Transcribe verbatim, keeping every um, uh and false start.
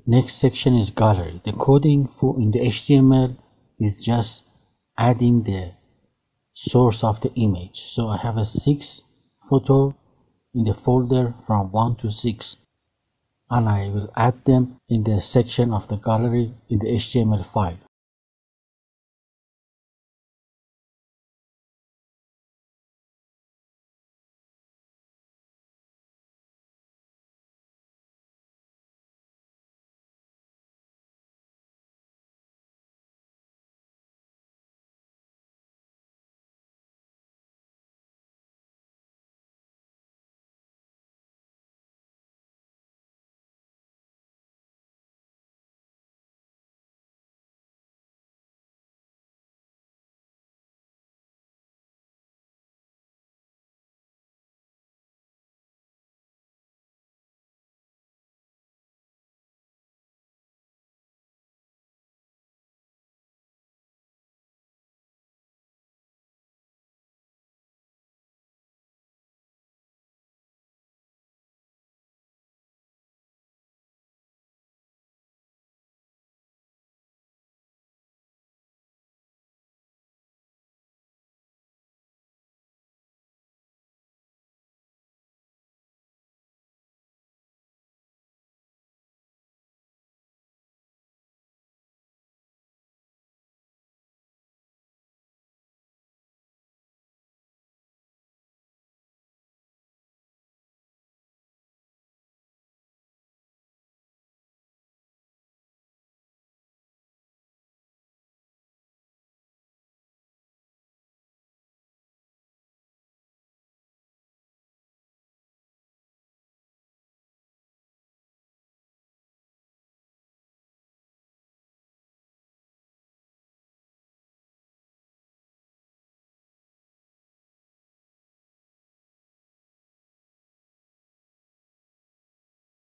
Next section is gallery. The coding for in the H T M L is just adding the source of the image. So I have a six photo in the folder from one to six, and I will add them in the section of the gallery in the H T M L file.